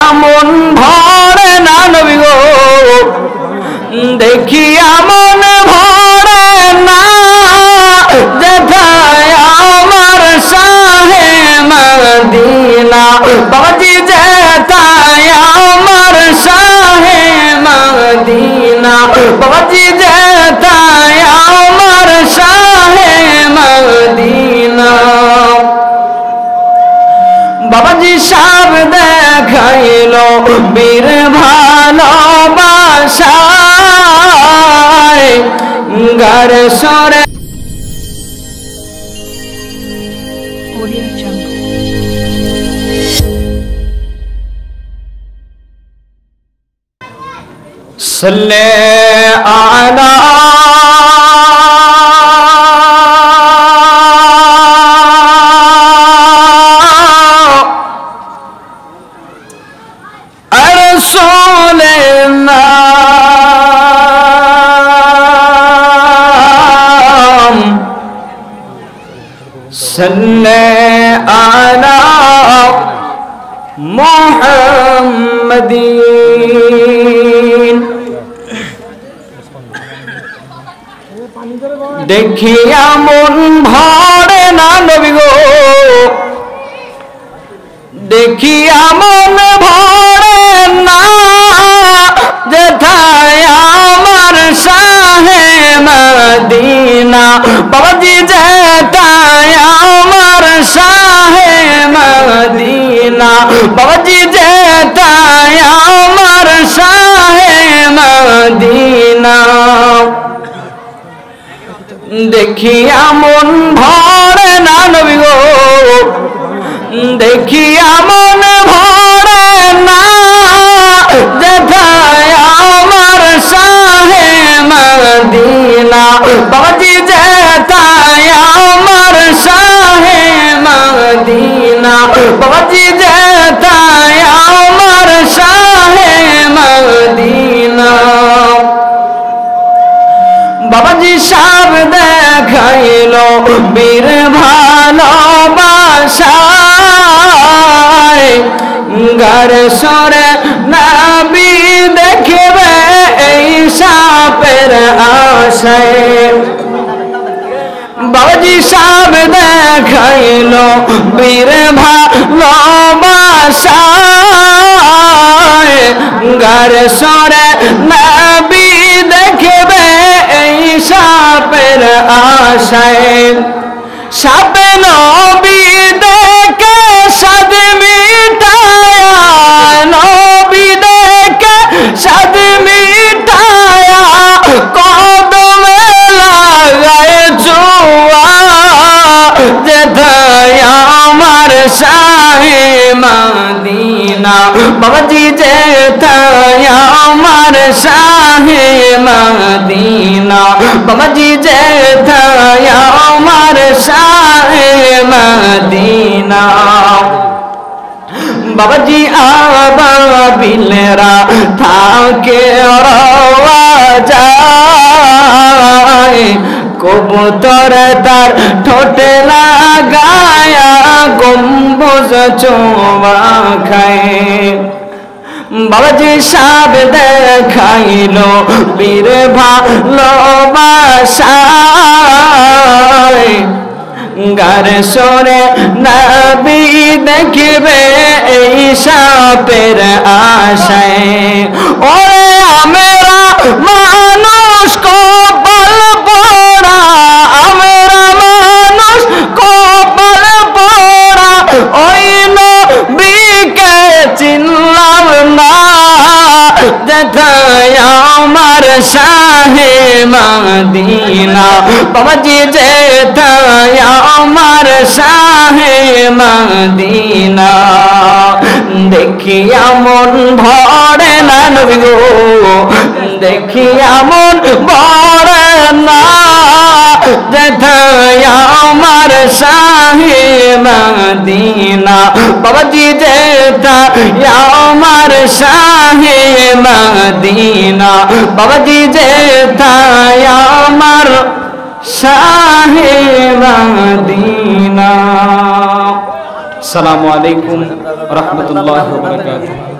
মন ভরে না নবী গো, দেখিয়া মন ভরে না, যেথায় আমার শাহে মদিনা। বাবাজি যেথায় আমার শাহে মদিনা, বাবাজি যেথায় আমার শাহে মদিনা। বাবাজি সাব দেখাইল বীর ভালোবাসায়, গার সরে सल्ले आला रसूले नाम, सल्ले आला मुहम्मदीन। দেখিয়া মন ভরে না নবী গো, দেখিয়া মন ভরে না, যেথায় আমার শাহে মদিনা। বাবাজি যেথায় আমার শাহে মদিনা, বাবাজি যেথায় আমার শাহে মদিনা। দেখিয়া মন ভরে না নবী গো, দেখিয়া মন ভরে না, যেথায় আমার শাহে মদিনা। বাবাজি যেথায় আমার শাহে মদিনা, বাবাজি যেথায় আমার শাহে মদিনা। বাবাজি সাব দেখাইল বীর ভালোবাসায়, গার সরে নবী দেখবে এই সাপের আশায়। বাবাজি সাব দেখাইল বীর ভালোবাসায়, গার সরে নবী দেখবে এই সাপের আশায়। সাপ নবী দেখে সাদ মিটায়া, নবী দেখে সাদ মিটায়া, কদমে লাগায় জুয়া, যেথায় আমার শাহে মদিনা। বাবাজি যেথায় আমার শাহে মদিনা, বাবাজি যেথায় আমার শাহে মদিনা। বাবাজি আবাবিলরা থাকে রওয়া যায়, কবুতর তার ঠোঁটে লাগায়া গম্বুজ চোমা খায়। বাবাজি সাব দেখাইল বীর ভালোবাসায়, গার সরে নবী দেখবে এই সাপের আশায়। ওরে আমরা মানুষ কপাল পোড়া, আমরা মানুষ কপাল পোড়া, ওই নবীকে চিনলাম না, যেথায় আমার শাহে মদিনা। বাবাজি যেথায় আমার শাহে মদিনা। দেখিয়া মন ভরে না নবী গো, দেখিয়া মন ভরে না, যেথায় আমার শাহে মদিনা। বাবাজি যেথায় আমার শাহে মদিনা, বাবাজি যেথায় আমার শাহে মদিনা। আসসালামু আলাইকুম ওয়া রাহমাতুল্লাহি ওয়া বারাকাতুহু।